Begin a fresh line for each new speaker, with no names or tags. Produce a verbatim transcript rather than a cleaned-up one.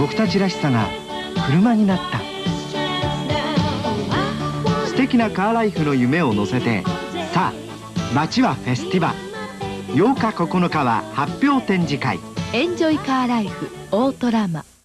僕たちらしさが車になった。素敵なカーライフの夢を乗せて、さあ街はフェスティバ。ようかここのかは発表展示会。
エンジョイカーライフオートラマ。